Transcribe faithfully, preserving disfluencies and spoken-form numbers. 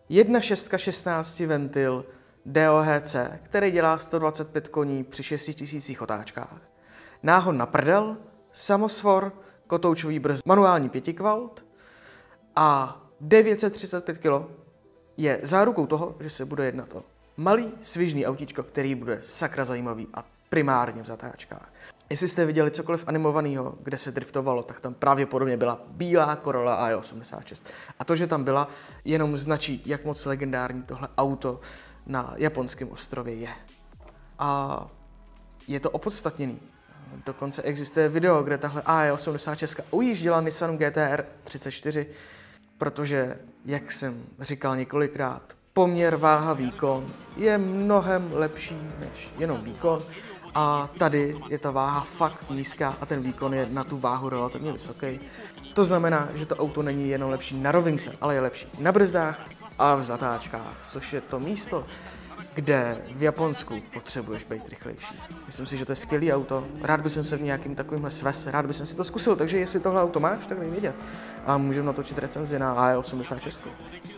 jedna šestka šestnáct ventil D O H C, který dělá sto dvacet pět koní při šesti tisících otáčkách. Náhon na prdel, samosvor, kotoučový brzd, manuální pětikvalt a devět set třicet pět kilogramů je zárukou toho, že se bude jednat o malý, svižný autíčko, který bude sakra zajímavý a primárně v zatáčkách. Jestli jste viděli cokoliv animovaného, kde se driftovalo, tak tam pravděpodobně byla bílá Corolla A E osmdesát šest. A to, že tam byla, jenom značí, jak moc legendární tohle auto na japonském ostrově je. A je to opodstatněný. Dokonce existuje video, kde tahle A E osmdesát šest ujížděla Nissan G T R třicet čtyři, protože, jak jsem říkal několikrát, poměr váha výkon je mnohem lepší než jenom výkon. A tady je ta váha fakt nízká a ten výkon je na tu váhu relativně vysoký. To znamená, že to auto není jenom lepší na rovince, ale je lepší na brzdách a v zatáčkách, což je to místo, kde v Japonsku potřebuješ být rychlejší. Myslím si, že to je skvělý auto. Rád bych se v nějakým takovýmhle svez, rád bych si to zkusil, takže jestli tohle auto máš, tak dej vědět. A můžeme natočit recenzi na A E osmdesát šest.